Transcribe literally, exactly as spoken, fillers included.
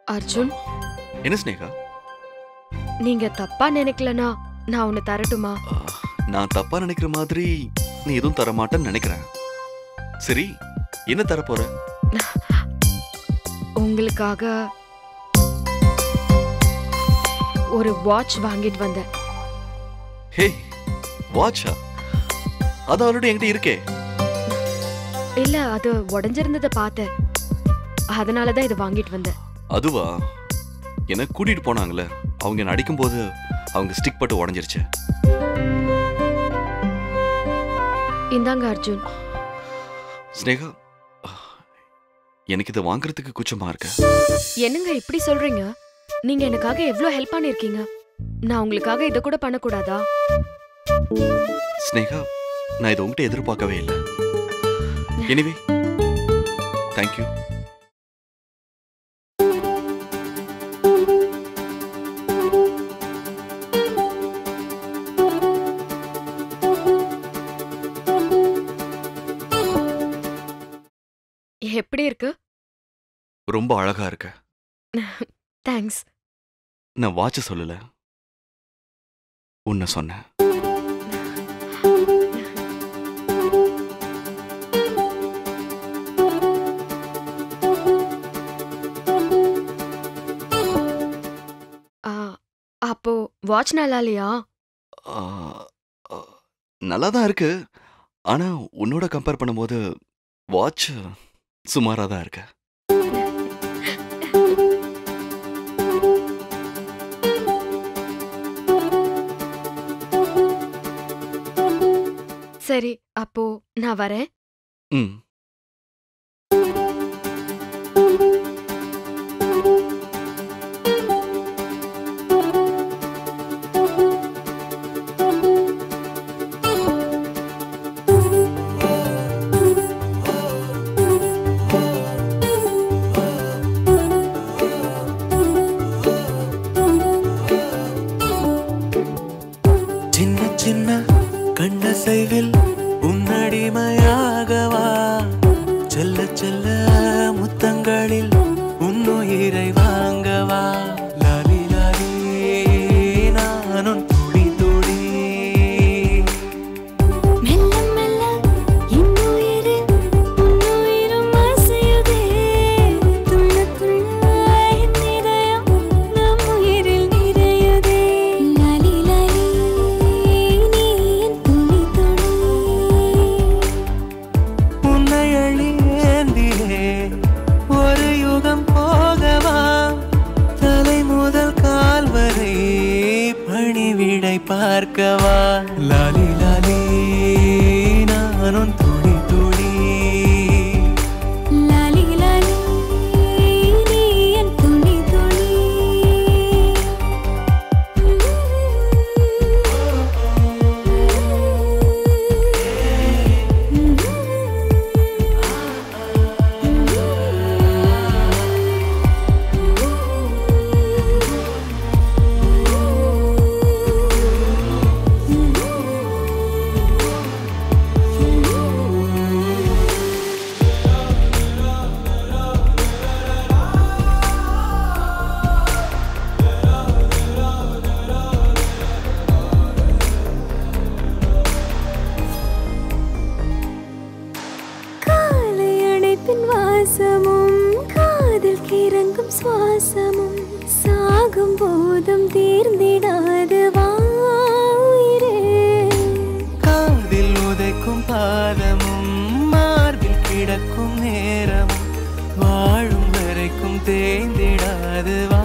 அர்ஜுன், என்ன ஸ்னேகா? நீங்க தப்பா நினைக்கலனா நான் உன்னை தரட்டுமா? நான் தப்பா நினைக்கிற மாதிரி நீ எதுவும் தர மாட்டேன்னு நினைக்கிறேன். சரி, என்ன தர போற? உங்களுக்காக ஒரு வாட்ச் வாங்கிட்டு வந்தேன். ஹே, வாட்சா? அது ஆல்ரெடி என்கிட்ட இருக்கே. இல்ல, அது உடைஞ்சிருந்ததை பார்த்தேன், அதனாலதான் இதை வாங்கிட்டு வந்தேன். அதுவா? என்ன கூட்டிட்டு போனாங்கல்ல, அவங்க என்ன அடிக்கும் போது அவங்க ஸ்டிக் பட்டு உடைஞ்சிருச்சு. இந்தாங்க அர்ஜுன். ஸ்னேகா, எனக்கு இதை வாங்குறதுக்கு கூச்சமா இருக்கு. என்னங்க இப்படி சொல்றீங்க? நீங்க எனக்காக எவ்வளவு ஹெல்ப் பண்ணிருக்கீங்க. நான் உங்களுக்காக இதை கூட பண்ணக்கூடாதா? ஸ்னேகா, நான் இதை உங்ககிட்ட எதிர்பார்க்கவே இல்லை. Anyway, thank you. எப்படி இருக்கு? ரொம்ப அழகா இருக்கு. தேங்க்ஸ். நான் வாட்ச் சொல்லல, உன்னை சொன்னேன். அப்போ வாட்ச் நல்லா இல்லையா? நல்லாதான் இருக்கு, ஆனா உன்னோட கம்பேர் பண்ணும்போது வாட்ச் சுமாரா தான் இருக்கு. சரி, அப்போ நான் வரேன். ம். கண்ணசைவில் உன்னடிமையாகவா, செல்ல செல்ல முத்தங்களில் உன்னுயிரை வாங்கவா, லாலி லாலி நானும் துடி துடி, மெல்ல மெல்ல இன்னுயிரு உன்னுயிரும் அசையுதே, துள்ள துள்ள என் இதயம் நம் உயிரில் நிறையுதே, லாலி லாலி நீ என் துளி துளி, உன்னை அழியேந்தியே ஒரு யுகம் போகவா, தலை முதல் கால் வரை பணிவிடை பார்க்கவா, லாலி லாலி நானும் துடி துடி, லாலி லாலி நீ என் துளி துளி. காலை அணைப்பின் வாசமும் காதில் கிறங்கும் சுவாசமும் சாகும் போதும் தீர்ந்திடாது வாயிரே, காதில் உதைக்கும் பாதமும் மார்பில் கிடக்கும் நேரமும் வாழும் வரைக்கும் தேய்ந்திடாது வா.